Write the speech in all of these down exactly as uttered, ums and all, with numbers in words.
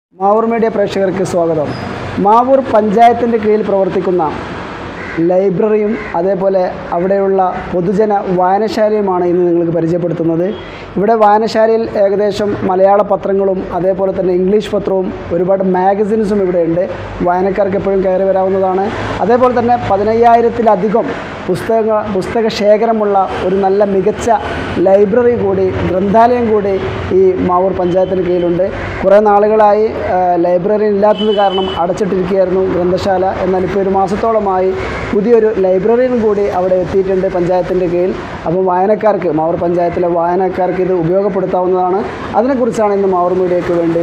Mavoor media പ്രേക്ഷകർക്ക് സ്വാഗതം. മാവൂർ പഞ്ചായത്തിൻ്റെ കീഴിൽ പ്രവർത്തിക്കുന്ന ലൈബ്രറിയും അതേപോലെ അവിടെയുള്ള പൊതുജന വായനശാലയുമാണ് ഇന്ന് നിങ്ങൾക്ക് പരിചയപ്പെടുത്തുന്നത്. ഇവിടെ വായനശാലയിൽ ഏകദേശം മലയാള പത്രങ്ങളും അതേപോലെ തന്നെ ഇംഗ്ലീഷ് പത്രവും ഒരുപാട് മാഗസിൻസും ഇവിടെയുണ്ട്. വായനക്കാർക്ക് എപ്പോഴും കയറി വരാവുന്നതാണ്. അതേപോലെ തന്നെ പതിനയ്യായിരത്തിലധികം പുസ്തക പുസ്തക ശേഖരമുള്ള ഒരു നല്ല മികച്ച ലൈബ്രറി കൂടി, ഗ്രന്ഥാലയം കൂടി ഈ മാവൂർ പഞ്ചായത്തിന് കീഴിലുണ്ട്. കുറേ നാളുകളായി ലൈബ്രറി ഇല്ലാത്തത് കാരണം അടച്ചിട്ടിരിക്കുകയായിരുന്നു ഗ്രന്ഥശാല. എന്നാൽ ഇപ്പോൾ ഒരു മാസത്തോളമായി പുതിയൊരു ലൈബ്രറിയും കൂടി അവിടെ എത്തിയിട്ടുണ്ട് പഞ്ചായത്തിൻ്റെ കീഴിൽ. അപ്പോൾ വായനക്കാർക്ക്, മാവൂർ പഞ്ചായത്തിലെ വായനക്കാർക്ക് ഇത് ഉപയോഗപ്പെടുത്താവുന്നതാണ്. അതിനെക്കുറിച്ചാണ് ഇന്ന് മാവൂർ മീഡിയയ്ക്ക് വേണ്ടി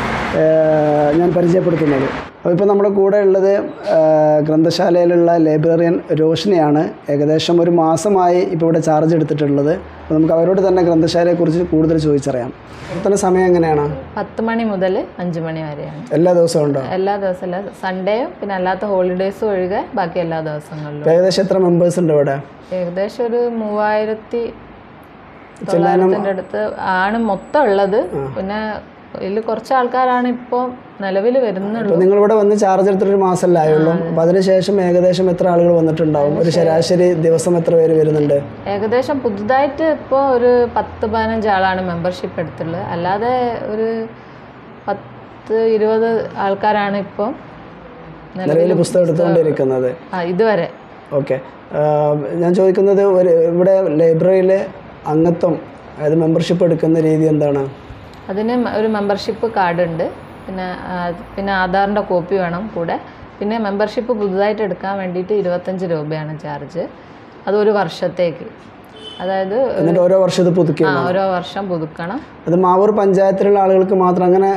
ഞാൻ പരിചയപ്പെടുത്തുന്നത്. അപ്പോൾ ഇപ്പോൾ നമ്മുടെ കൂടെ ഉള്ളത് ഗ്രന്ഥശാലയിലുള്ള ലൈബ്രറിയൻ രോഷിനിയാണ്. ഏകദേശം ഒരു മാസമായി ഇപ്പോൾ ഇവിടെ ചാർജ് എടുത്തിട്ടുള്ളത്. അപ്പോൾ നമുക്ക് അവരോട് തന്നെ ഗ്രന്ഥശാലയെക്കുറിച്ച് കൂടുതൽ ചോദിച്ചറിയാം. ഇത്ര സമയം എങ്ങനെയാണ്? പത്ത് മണി മുതൽ അഞ്ച് മണി വരെയാണ്. എല്ലാ ദിവസവും ഉണ്ടോ? എല്ലാ ദിവസവും അല്ല, സൺഡേയും പിന്നെ അല്ലാത്ത ഹോളിഡേയ്സും ഒഴികെ ബാക്കി എല്ലാ ദിവസങ്ങളിലും. ഏകദേശം എത്ര മെമ്പേഴ്സ് ഉണ്ട് ഇവിടെ? ഏകദേശം ഒരു മൂവായിരത്തി തൊള്ളായിരത്തിൻ്റെ അടുത്ത് ആണ് മൊത്തം ഉള്ളത്. പിന്നെ ഇതിൽ കുറച്ച് ആൾക്കാരാണ് ഇപ്പോൾ നിലവിൽ വരുന്നുള്ളൂ. നിങ്ങളിവിടെ വന്ന് ചാർജ് എടുത്തിട്ടൊരു മാസമല്ലേ ആയുള്ളൂ. അപ്പം അതിനുശേഷം ഏകദേശം എത്ര ആളുകൾ വന്നിട്ടുണ്ടാവും? ഒരു ശരാശരി ദിവസം എത്ര പേര് വരുന്നുണ്ട്? ഏകദേശം പുതുതായിട്ട് ഇപ്പോൾ ഒരു പത്ത് പതിനഞ്ച് ആളാണ് മെമ്പർഷിപ്പ് എടുത്തുള്ളത്. അല്ലാതെ ഒരു പത്ത് ഇരുപത് ആൾക്കാരാണ് ഇപ്പോൾ നിലവിൽ പുസ്തകം എടുത്തുകൊണ്ടിരിക്കുന്നത് ഇതുവരെ. ഓക്കെ, ഞാൻ ചോദിക്കുന്നത്, ഒരു ഇവിടെ ലൈബ്രറിയിൽ അംഗത്വം, അതായത് മെമ്പർഷിപ്പ് എടുക്കുന്ന രീതി എന്താണ്? അതിന് ഒരു മെമ്പർഷിപ്പ് കാർഡ് ഉണ്ട്. പിന്നെ പിന്നെ ആധാറിൻ്റെ കോപ്പി വേണം കൂടെ. പിന്നെ മെമ്പർഷിപ്പ് പുതുതായിട്ട് എടുക്കാൻ വേണ്ടിയിട്ട് ഇരുപത്തഞ്ച് രൂപയാണ് ചാർജ്. അത് ഒരു വർഷത്തേക്ക്. അതായത് ഓരോ വർഷം പുതുക്കണം. ഓരോ വർഷം പുതുക്കണം. അത് മാവൂർ പഞ്ചായത്തിലുള്ള ആളുകൾക്ക് മാത്രം അങ്ങനെ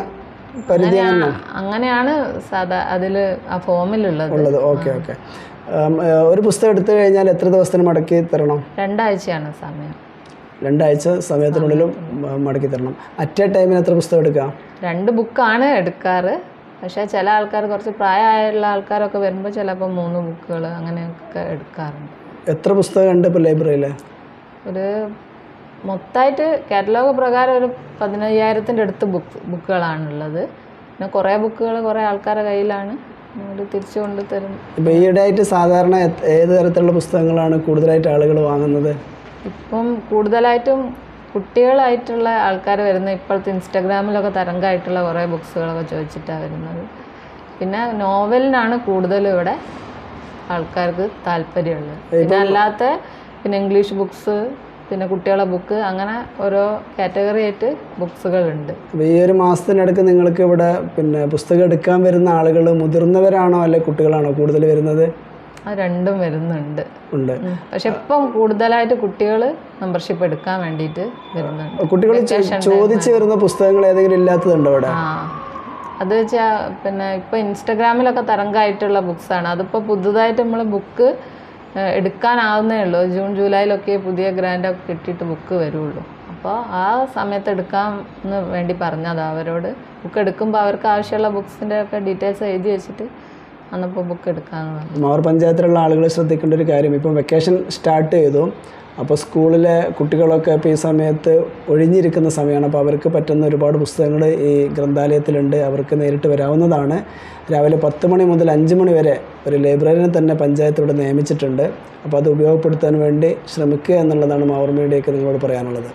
അങ്ങനെയാണ് സാധാ അതിൽ ആ ഫോമിലുള്ളത്. Okay okay. ഒരു പുസ്തകം എടുത്തു കഴിഞ്ഞാൽ എത്ര ദിവസത്തിന് മടക്കി തരണം? രണ്ടാഴ്ചയാണ് സമയം. രണ്ടാഴ്ച സമയത്തിനുള്ളിലും മടക്കി തരണം. അറ്റ് എ ടൈമിന് എത്ര പുസ്തകം എടുക്കാം? രണ്ട് ബുക്കാണ് എടുക്കാറ്. പക്ഷേ ചില ആൾക്കാർ, കുറച്ച് പ്രായമായുള്ള ആൾക്കാരൊക്കെ വരുമ്പോൾ ചിലപ്പോൾ മൂന്ന് ബുക്കുകൾ അങ്ങനെയൊക്കെ എടുക്കാറുണ്ട്. എത്ര പുസ്തകം ഉണ്ട് ഇപ്പോൾ ലൈബ്രറിയിൽ? ഒരു മൊത്തമായിട്ട് കാറ്റലോഗ് പ്രകാരം ഒരു പതിനയ്യായിരത്തിൻ്റെ അടുത്ത് ബുക്ക് ബുക്കുകളാണുള്ളത്. പിന്നെ കുറേ ബുക്കുകൾ കുറേ ആൾക്കാരുടെ കയ്യിലാണ് അവർ തിരിച്ചു കൊണ്ട് തരും. ഇപ്പോൾ ഈയിടെയായിട്ട് സാധാരണ ഏത് തരത്തിലുള്ള പുസ്തകങ്ങളാണ് കൂടുതലായിട്ട് ആളുകൾ വാങ്ങുന്നത്? ഇപ്പം കൂടുതലായിട്ടും കുട്ടികളായിട്ടുള്ള ആൾക്കാർ വരുന്നത്. ഇപ്പോഴത്തെ ഇൻസ്റ്റാഗ്രാമിലൊക്കെ തരംഗമായിട്ടുള്ള കുറേ ബുക്സുകളൊക്കെ ചോദിച്ചിട്ടാണ് വരുന്നത്. പിന്നെ നോവലിനാണ് കൂടുതലും ഇവിടെ ആൾക്കാർക്ക് താല്പര്യമുള്ളത്. പിന്നെ അല്ലാത്ത പിന്നെ ഇംഗ്ലീഷ് ബുക്സ്, പിന്നെ കുട്ടികളെ ബുക്ക്, അങ്ങനെ ഓരോ കാറ്റഗറി ആയിട്ട് ബുക്സുകളുണ്ട്. ഈ ഒരു മാസത്തിനിടയ്ക്ക് നിങ്ങൾക്ക് ഇവിടെ പിന്നെ പുസ്തകം എടുക്കാൻ വരുന്ന ആളുകൾ മുതിർന്നവരാണോ അല്ലെ കുട്ടികളാണോ കൂടുതൽ വരുന്നത്? അത് രണ്ടും വരുന്നുണ്ട്. പക്ഷെ ഇപ്പം കൂടുതലായിട്ട് കുട്ടികൾ മെമ്പർഷിപ്പ് എടുക്കാൻ വേണ്ടിയിട്ട് വരുന്നുണ്ട്. കുട്ടികൾ ചോദിച്ചു വരുന്ന പുസ്തകങ്ങൾ ഏതെങ്കിലും ഇല്ലാത്തതുണ്ടോ ഇവിടെ? ആ, അത് വെച്ചാൽ പിന്നെ ഇപ്പം ഇൻസ്റ്റഗ്രാമിലൊക്കെ തരംഗമായിട്ടുള്ള ബുക്സാണ്. അതിപ്പോൾ പുതുതായിട്ട് നമ്മൾ ബുക്ക് എടുക്കാനാവുന്നേ ഉള്ളൂ. ജൂൺ ജൂലൈയിലൊക്കെ പുതിയ ഗ്രാൻഡൊക്കെ കിട്ടിയിട്ട് ബുക്ക് വരുള്ളൂ. അപ്പോൾ ആ സമയത്ത് എടുക്കാൻ വേണ്ടി പറഞ്ഞത് അവരോട്. ബുക്ക് എടുക്കുമ്പോൾ അവർക്ക് ആവശ്യമുള്ള ബുക്സിൻ്റെ ഒക്കെ ഡീറ്റെയിൽസ് എഴുതി വെച്ചിട്ട് അന്നപ്പോൾ ബുക്ക് എടുക്കാമെന്ന്. മാവൂർ പഞ്ചായത്തിലുള്ള ആളുകൾ ശ്രദ്ധിക്കേണ്ട ഒരു കാര്യം, ഇപ്പം വെക്കേഷൻ സ്റ്റാർട്ട് ചെയ്തു. അപ്പോൾ സ്കൂളിലെ കുട്ടികളൊക്കെ ഇപ്പോൾ ഈ സമയത്ത് ഒഴിഞ്ഞിരിക്കുന്ന സമയമാണ്. അപ്പോൾ അവർക്ക് പറ്റുന്ന ഒരുപാട് പുസ്തകങ്ങൾ ഈ ഗ്രന്ഥാലയത്തിലുണ്ട്. അവർക്ക് നേരിട്ട് വരാവുന്നതാണ്. രാവിലെ പത്ത് മണി മുതൽ അഞ്ച് മണി വരെ ഒരു ലൈബ്രറിനെ തന്നെ പഞ്ചായത്ത് ഇവിടെ നിയമിച്ചിട്ടുണ്ട്. അപ്പോൾ അത് ഉപയോഗപ്പെടുത്താൻ വേണ്ടി ശ്രമിക്കുക എന്നുള്ളതാണ് മാവൂർ മീഡിയയ്ക്ക് നിങ്ങളോട് പറയാനുള്ളത്.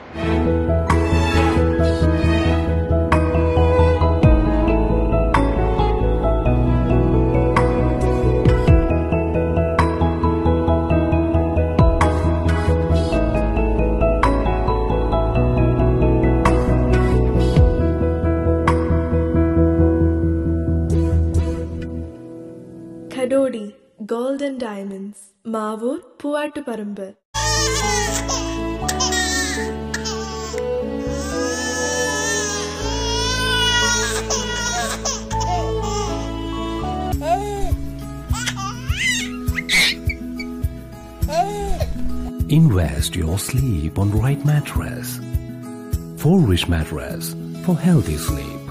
Kadodi Gold and Diamonds, Mavur, Puvattuparambur. Invest your sleep on right mattress. For Rich Mattress for healthy sleep.